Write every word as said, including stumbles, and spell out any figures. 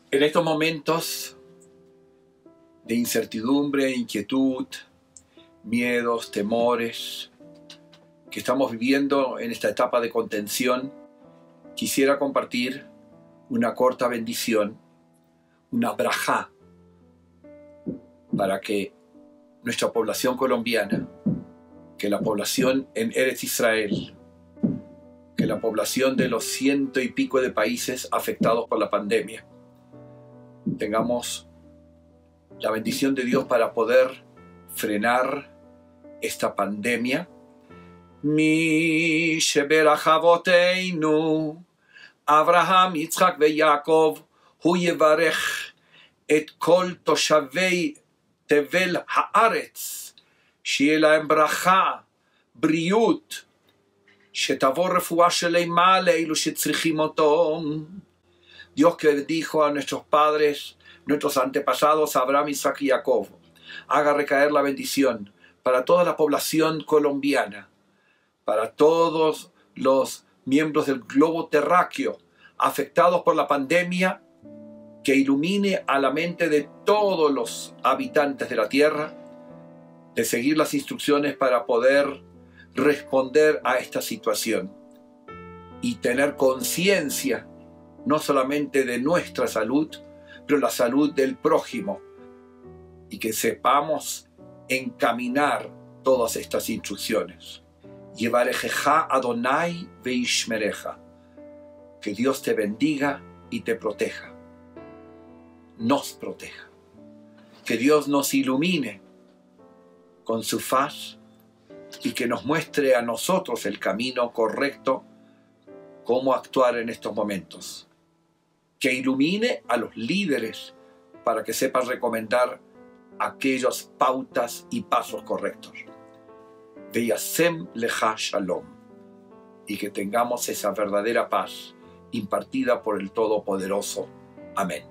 En estos momentos de incertidumbre, inquietud, miedos, temores que estamos viviendo en esta etapa de contención, quisiera compartir una corta bendición, una brajá, para que nuestra población colombiana, que la población en Eretz Israel, que la población de los ciento y pico de países afectados por la pandemia, tengamos la bendición de Dios para poder frenar esta pandemia. Mi sheberach avoteinu Abraham, Yitzhak veYaakov, hu yevarech et kol toshavei tevel haaretz, שיהיה להם ברכה, בריאות, שתבוא רפואה שלמה לאלו שצריכים אותו. Dios que dijo a nuestros padres, nuestros antepasados, Abraham, Isaac y Jacob, haga recaer la bendición para toda la población colombiana, para todos los miembros del globo terráqueo afectados por la pandemia, que ilumine a la mente de todos los habitantes de la tierra, de seguir las instrucciones para poder responder a esta situación y tener conciencia no solamente de nuestra salud, pero la salud del prójimo, y que sepamos encaminar todas estas instrucciones. Yevarejeja Adonai veishmereja, que Dios te bendiga y te proteja, nos proteja, que Dios nos ilumine con su faz y que nos muestre a nosotros el camino correcto, cómo actuar en estos momentos. Que ilumine a los líderes para que sepan recomendar aquellas pautas y pasos correctos. Veyasem lecha shalom, y que tengamos esa verdadera paz impartida por el Todopoderoso. Amén.